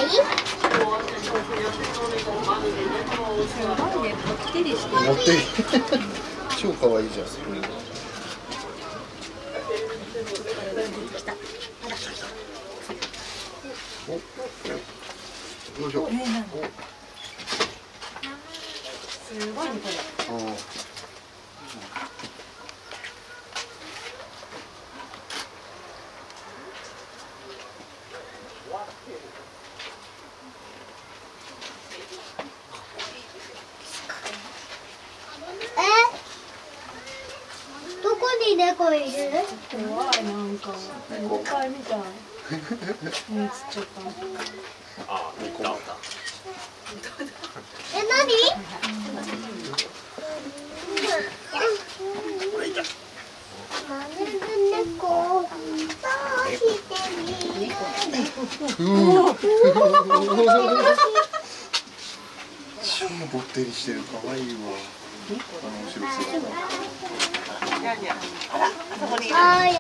ごいね、ぽってりしてる。 持って超可愛いじゃん。よいしょ。 すごいね、これ。 どこに猫いる？ 怖い、なんか。猫飼いみたい。ね、ちょっと。 あ、猫だ。 何？猫をどうしてみる？ 超ぼってりしてる、可愛いわ。後ろ姿。 はい。